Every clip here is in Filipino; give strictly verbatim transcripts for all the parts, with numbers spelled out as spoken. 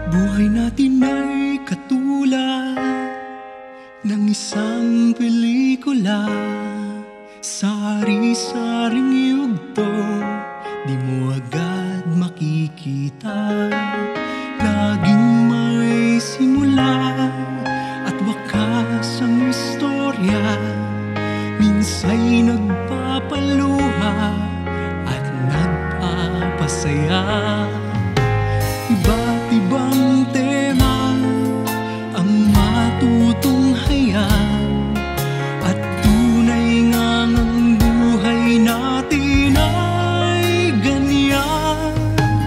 Buhay natin ay katulad ng isang pelikula. Sari-saring yugto, di mo agad makikita. Laging may simula at wakas ang istorya. Minsa'y nagpapaluha at nagpapasaya. Iba't ibang tema ang matutunghayan, at tunay ngang ang buhay natin ay ganyan.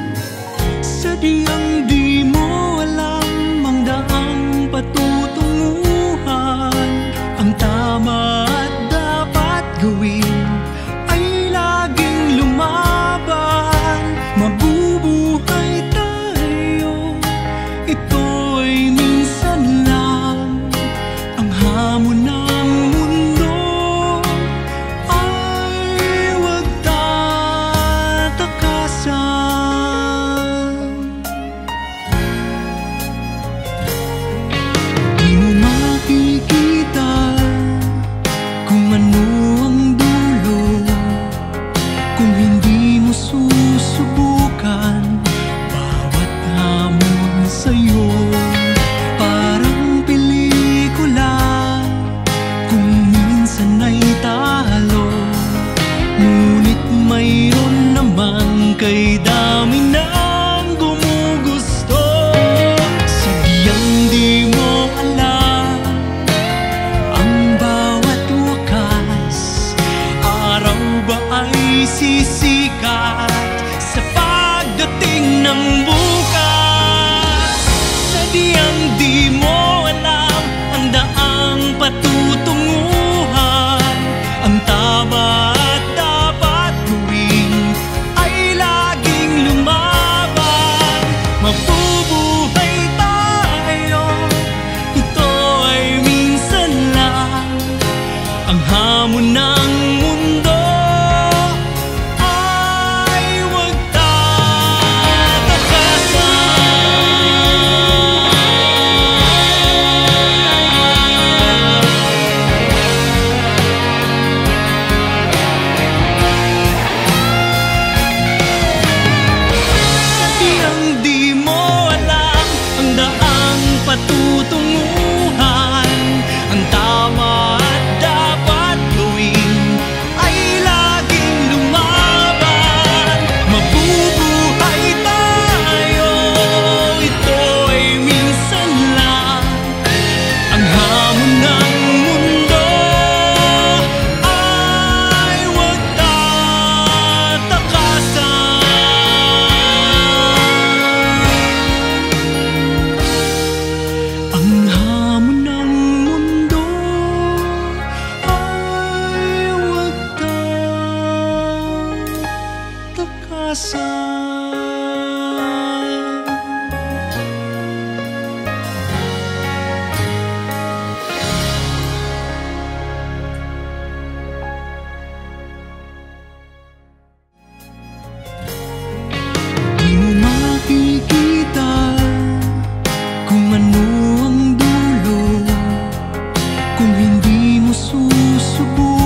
Sadyang di mo alam ang daang patutunguhan. Ang tama at dapat gawin ay laging lumaban. Mabubuhay tayo, ito'y minsan lang. Ang hamon ng mundo ay huwag tatakasan. Di mo makikita kung ano ang dulo kung hindi mo susubukan bawat hamon sa'yo. Parang pelikula, kung minsan ay talo, ngunit mayroon naman kay dami ng gumugusto. Sadyang di mo alam ang bawat wakas. Araw ba ay sisikat sa pagdating ng bukas? Sadyang di mo alam ang daang patutunguhan. Ang tama at dapat gawin ay laging lumaban. Mabubuhay tayo, ito ay minsan lang. Ang hamon ng mundo ay huwag Sadyang di mo alam ang daang patutunguhan. Ang tama at dapat gawin ay laging lumaban. Mabubuhay tayo, ito ay minsan lang. Ang hamon ng mundo ay huwag tatakasan. Ang hamon ng mundo ay huwag tatakasan. Di mo makikita kung ano ang dulo kung hindi mo susubukan